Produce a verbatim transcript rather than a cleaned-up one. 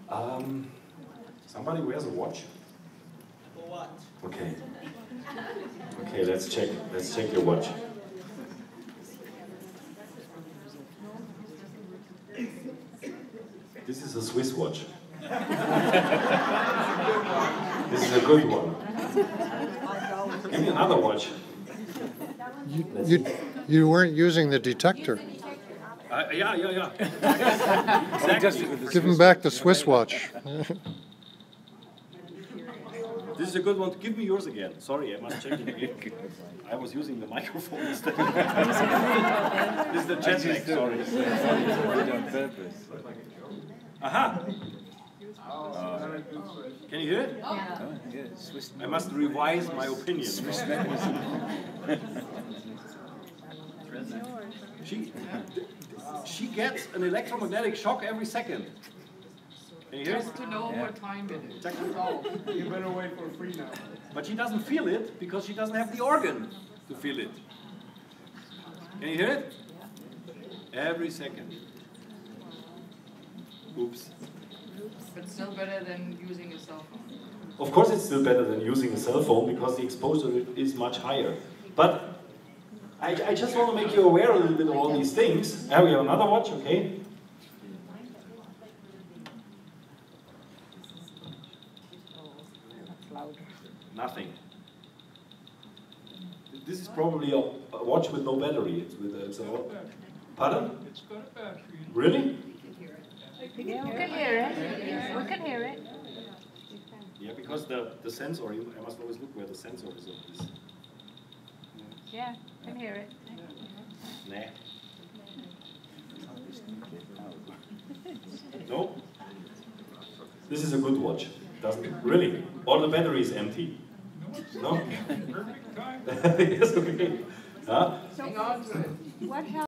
Um, somebody wears a watch? For what? Okay. Okay, let's check. Let's check your watch. This is a Swiss watch. This is a good one. Give me another watch. You, you, you weren't using the detector. Uh, yeah, yeah, yeah. Exactly. Give him back the Swiss watch. This is a good one. Give me yours again. Sorry, I must check it again. I was using the microphone instead. This is the jet lag, sorry. On purpose. Aha! Uh, can you hear it? Oh, yeah, Swiss. I must revise my opinion. Swiss mechanism. She, she gets an electromagnetic shock every second. Can you hear it? Just to know Yeah. what time it is. Exactly. You better wait for free now. But she doesn't feel it because she doesn't have the organ to feel it. Can you hear it? Every second. Oops. But still better than using a cell phone. Of course it's still better than using a cell phone because the exposure is much higher. But I, I just want to make you aware a little bit of all these things. Now we have another watch, okay? Nothing. This is probably a, a watch with no battery. It's with a, it's a, pardon? It's got a battery. Really? Yeah, we can hear it. We can hear it. Yeah, because the, the sensor, you, I must always look where the sensor is on this. Yeah, we can hear it. Nah. No? This is a good watch. Doesn't it? Really? All the battery is empty. No? Perfect time. Yes, okay. Huh? Hang on to it. What